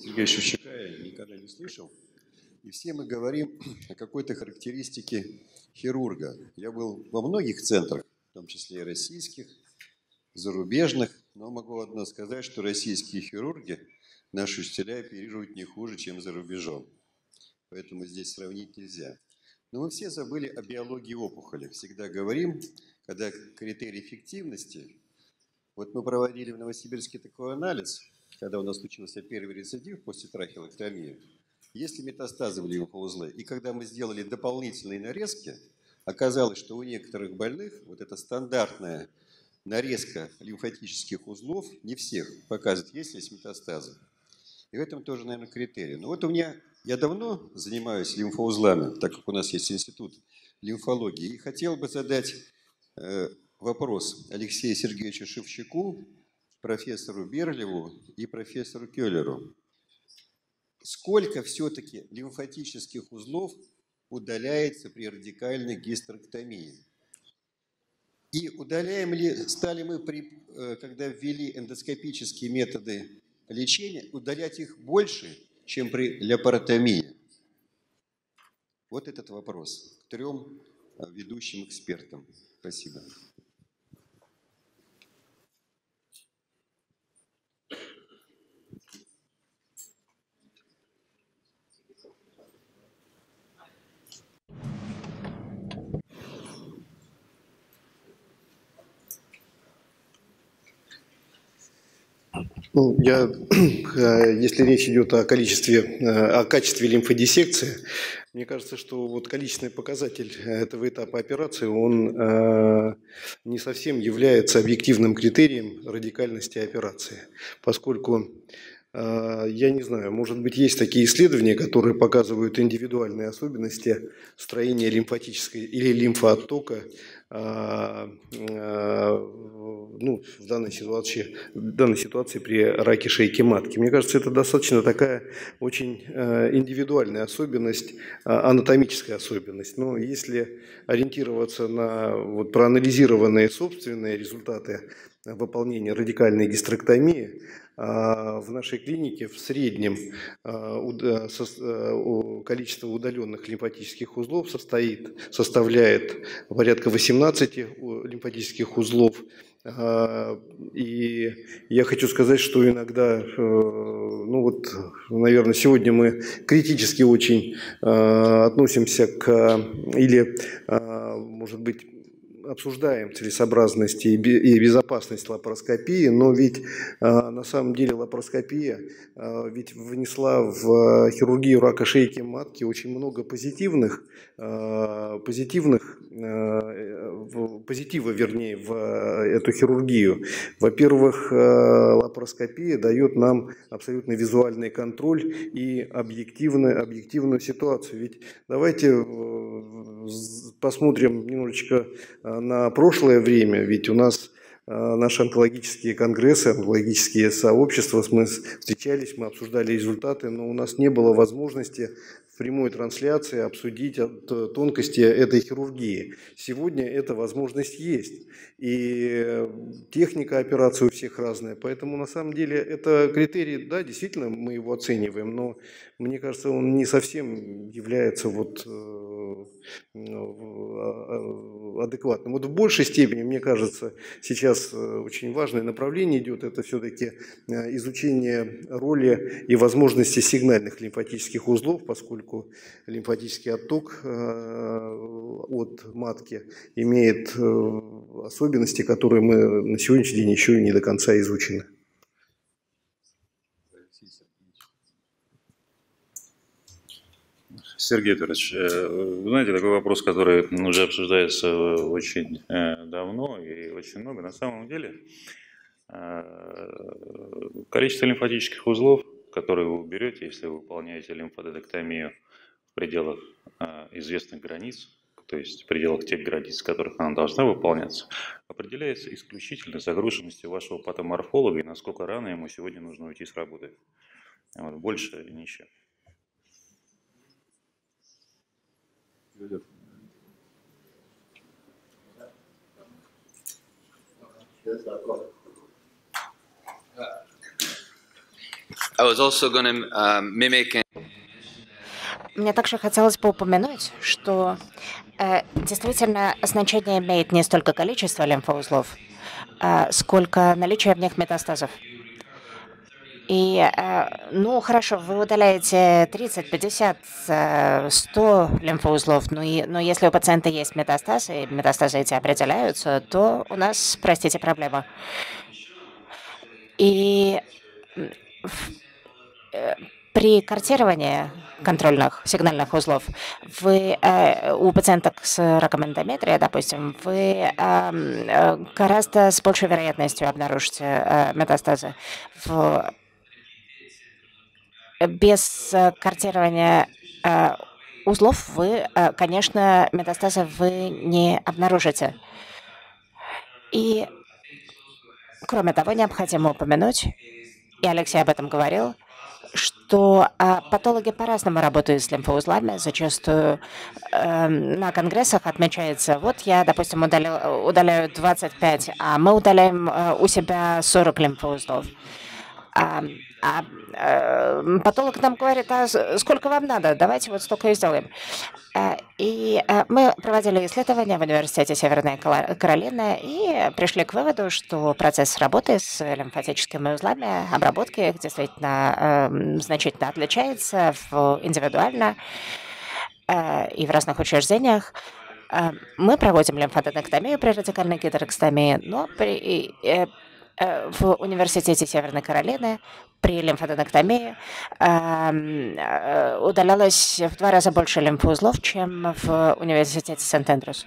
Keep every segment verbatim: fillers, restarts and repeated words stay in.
Сергея Шевчука я никогда не слышал. И все мы говорим о какой-то характеристике хирурга. Я был во многих центрах, в том числе и российских, зарубежных, но могу одно сказать, что российские хирурги наши учителя оперируют не хуже, чем за рубежом. Поэтому здесь сравнить нельзя. Но мы все забыли о биологии опухоли. Всегда говорим, когда критерий эффективности. Вот мы проводили в Новосибирске такой анализ, когда у нас случился первый рецидив после трахеоктомии. Есть ли метастазы в лимфоузлы? И когда мы сделали дополнительные нарезки, оказалось, что у некоторых больных вот эта стандартная нарезка лимфатических узлов, не всех, показывает, есть ли метастазы. И в этом тоже, наверное, критерий. Но вот у меня, я давно занимаюсь лимфоузлами, так как у нас есть институт лимфологии, и хотел бы задать э, вопрос Алексею Сергеевичу Шевчуку, профессору Берлеву и профессору Келлеру. Сколько все-таки лимфатических узлов удаляется при радикальной гистерэктомии? И удаляем ли, стали мы, при, когда ввели эндоскопические методы лечения, удалять их больше, чем при лапаротомии? Вот этот вопрос к трем ведущим экспертам. Спасибо. Ну, я, если речь идет о количестве, о качестве лимфодиссекции, мне кажется, что вот количественный показатель этого этапа операции, он не совсем является объективным критерием радикальности операции, поскольку, я не знаю, может быть, есть такие исследования, которые показывают индивидуальные особенности строения лимфатической или лимфооттока, ну, в данной ситуации, в данной ситуации при раке шейки матки. Мне кажется, это достаточно такая очень индивидуальная особенность, анатомическая особенность. Но если ориентироваться на вот проанализированные собственные результаты выполнения радикальной гистерэктомии, в нашей клинике в среднем количество удаленных лимфатических узлов состоит, составляет порядка восемнадцати лимфатических узлов. И я хочу сказать, что иногда, ну вот, наверное, сегодня мы критически очень относимся к, или, может быть, обсуждаем целесообразность и безопасность лапароскопии, но ведь на самом деле лапароскопия ведь внесла в хирургию рака шейки матки очень много позитивных, позитивных, позитива, вернее, в эту хирургию. Во-первых, лапароскопия дает нам абсолютно визуальный контроль и объективную, объективную ситуацию. Ведь давайте посмотрим немножечко на прошлое время, ведь у нас наши онкологические конгрессы, онкологические сообщества, мы встречались, мы обсуждали результаты, но у нас не было возможности в прямой трансляции обсудить тонкости этой хирургии. Сегодня эта возможность есть. И техника операции у всех разная. Поэтому на самом деле это критерий, да, действительно мы его оцениваем, но мне кажется, он не совсем является вот адекватным. Вот в большей степени, мне кажется, сейчас очень важное направление идет, это все-таки изучение роли и возможности сигнальных лимфатических узлов, поскольку лимфатический отток от матки имеет особенности, которые мы на сегодняшний день еще не до конца изучены. Сергей Викторович, вы знаете, такой вопрос, который уже обсуждается очень давно и очень много. На самом деле, количество лимфатических узлов, которые вы уберете, если вы выполняете лимфодедектомию в пределах известных границ, то есть в пределах тех границ, в которых она должна выполняться, определяется исключительно загруженностью вашего патоморфолога и насколько рано ему сегодня нужно уйти с работы. Вот, больше ничего. I was also going to uh, mimic. Мне также хотелось бы упомянуть, что э, действительно значение имеет не столько количество лимфоузлов, э, сколько наличие в них метастазов. И, э, ну, хорошо, вы удаляете тридцать, пятьдесят, сто лимфоузлов, но, и, но если у пациента есть метастазы, и метастазы эти определяются, то у нас, простите, проблема. И э, при картировании контрольных сигнальных узлов вы, э, у пациенток с раком эндометрия, допустим, вы э, гораздо с большей вероятностью обнаружите э, метастазы. В Без картирования э, узлов вы, э, конечно, метастазы вы не обнаружите. И, кроме того, необходимо упомянуть, и Алексей об этом говорил, что э, патологи по-разному работают с лимфоузлами. Зачастую э, на конгрессах отмечается, вот я, допустим, удалил, удаляю двадцать пять, а мы удаляем э, у себя сорок лимфоузлов. А, а, а патолог нам говорит, а сколько вам надо, давайте вот столько и сделаем. А, и а, мы проводили исследования в университете Северной Каролины и пришли к выводу, что процесс работы с лимфатическими узлами, обработки их действительно а, значительно отличается в, индивидуально а, и в разных учреждениях. А, мы проводим лимфаденектомию при радикальной гидрекстомии, но при... И, в университете Северной Каролины при лимфаденектомии э, удалялось в два раза больше лимфоузлов, чем в университете Сент-Эндрюс.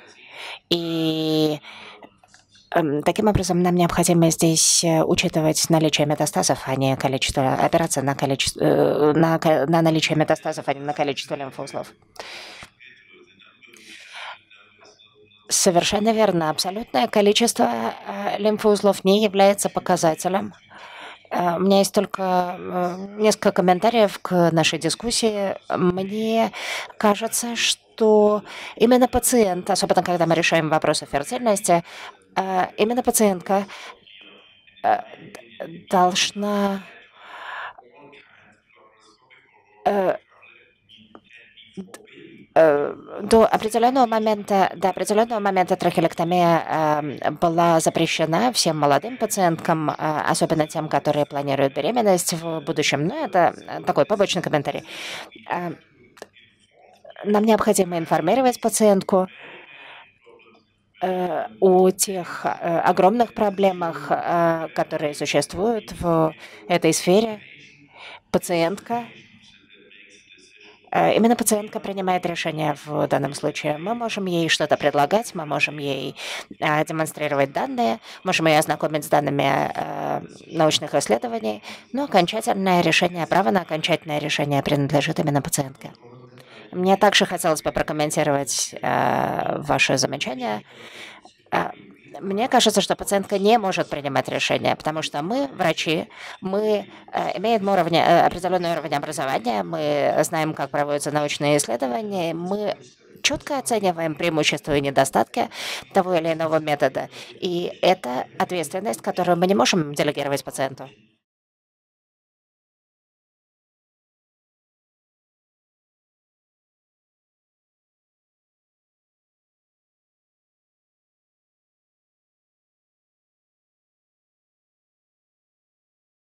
И э, таким образом нам необходимо здесь учитывать наличие метастазов, а не количество, опираться на, количество, э, на, на наличие метастазов, а не на количество лимфоузлов. Совершенно верно. Абсолютное количество э, лимфоузлов не является показателем. Э, у меня есть только э, несколько комментариев к нашей дискуссии. Мне кажется, что именно пациент, особенно когда мы решаем вопросы фертильности, э, именно пациентка э, должна э, До определенного момента, до определенного момента трахеэлектомия э, была запрещена всем молодым пациенткам, э, особенно тем, которые планируют беременность в будущем. Но это такой побочный комментарий. Э, нам необходимо информировать пациентку э, о тех э, огромных проблемах, э, которые существуют в этой сфере. Пациентка Именно пациентка принимает решение в данном случае. Мы можем ей что-то предлагать, мы можем ей э, демонстрировать данные, можем ее ознакомить с данными э, научных исследований, но окончательное решение, право на окончательное решение принадлежит именно пациентке. Мне также хотелось бы прокомментировать э, ваше замечание. Э, Мне кажется, что пациентка не может принимать решения, потому что мы, врачи, мы э, имеем уровень, э, определенный уровень образования, мы знаем, как проводятся научные исследования, мы четко оцениваем преимущества и недостатки того или иного метода. И это ответственность, которую мы не можем делегировать пациенту.